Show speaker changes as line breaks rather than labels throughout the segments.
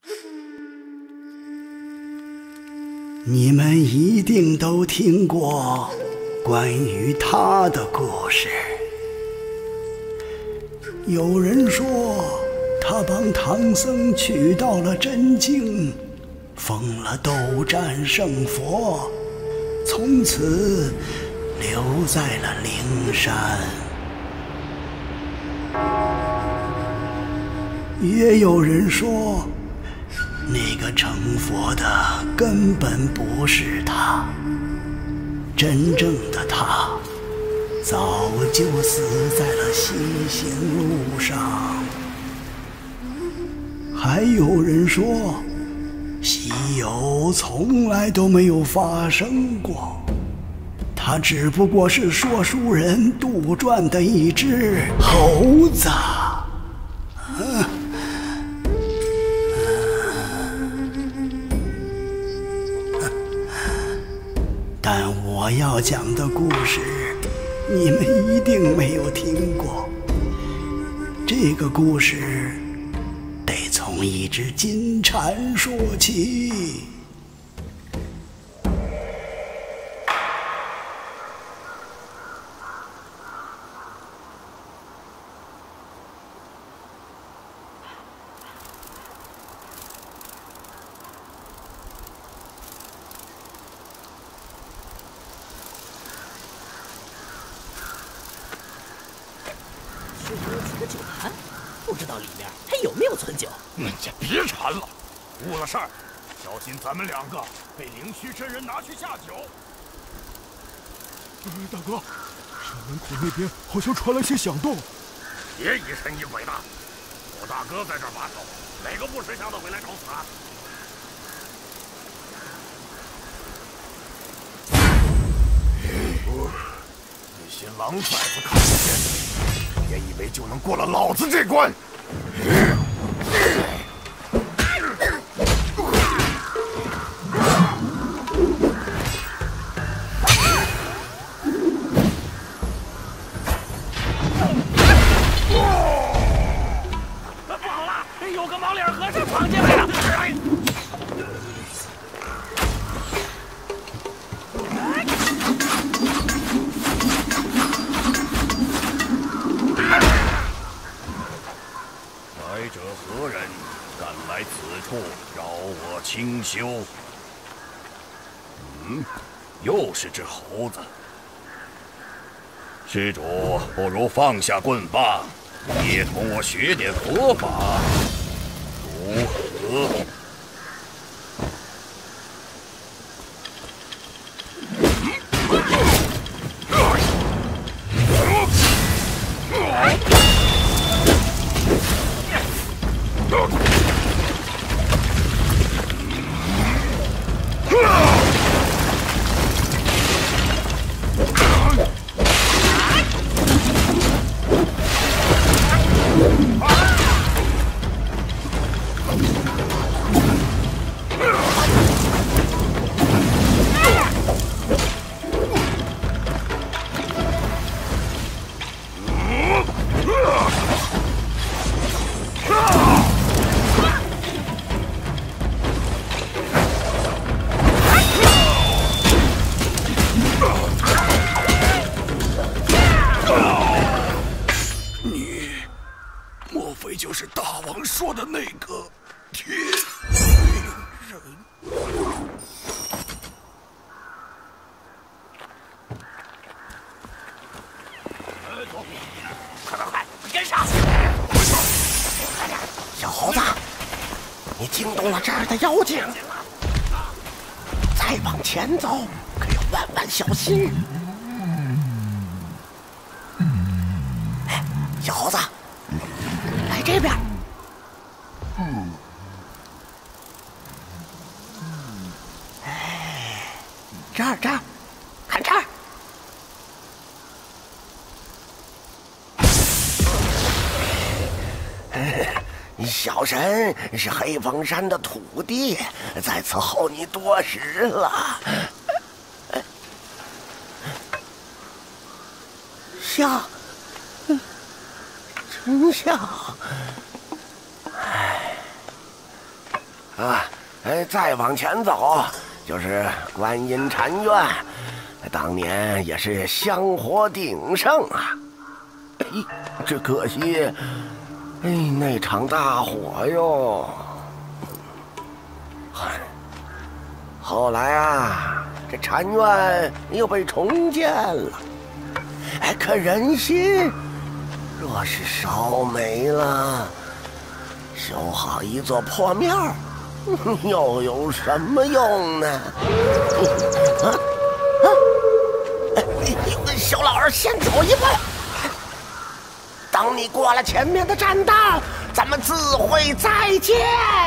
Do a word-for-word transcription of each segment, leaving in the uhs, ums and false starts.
你们一定都听过关于他的故事。有人说，他帮唐僧取到了真经，封了斗战胜佛，从此留在了灵山。也有人说，那个成佛的根本不是他，真正的他早就死在了西行路上。还有人说，西游从来都没有发生过，他只不过是说书人杜撰的一只猴子。啊但我要讲的故事，你们一定没有听过。这个故事得从一只金蝉说起。
酒坛，不知道里面还有没有存酒。
人家别馋了，误了事儿，小心咱们两个被灵虚真人拿去下酒。
呃、大哥，山门口那边好像传来些响动。
别疑神疑鬼的，我大哥在这儿把守，哪个不识相的会来找死啊？那些狼崽子看不见，别以为就能过了老子这关！不好了，有个毛脸和尚闯进来了！来者何人？敢来此处扰我清修？嗯，又是只猴子。施主，不如放下棍棒，也同我学点佛法，如何？就是大王说的那个铁灵人。哎，走，快快快，跟上！快点，小猴子，你惊动了这儿的妖精，再往前走可要万万小心。哎，小猴子。这边，嗯，哎，这儿这儿，看这儿，小神是黑风山的土地，在此候你多时了。像。真像，哎， 啊，哎，再往前走就是观音禅院，当年也是香火鼎盛啊。哎，只可惜，哎，那场大火哟。嗨，后来啊，这禅院又被重建了。哎，可人心若是烧没了，修好一座破庙，又有什么用呢？啊啊！哎，小老儿先走一步。等你过了前面的栈道，咱们自会再见。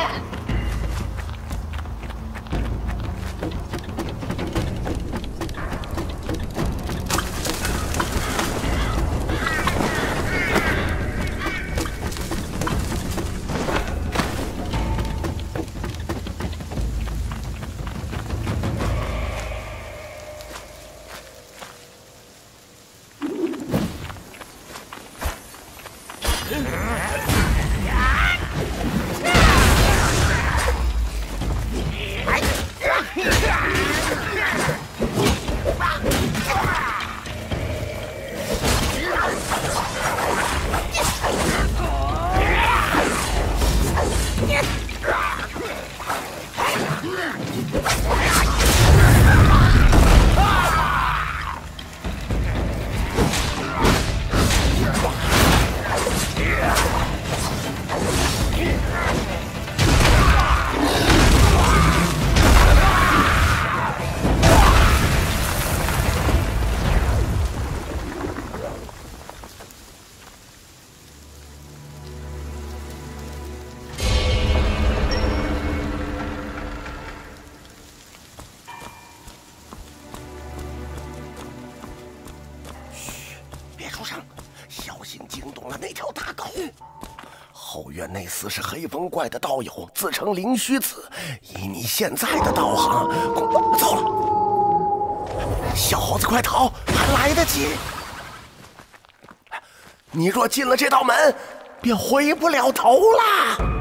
后院那厮是黑风怪的道友，自称灵虚子。以你现在的道行，走了，小猴子快逃，还来得及。你若进了这道门，便回不了头啦。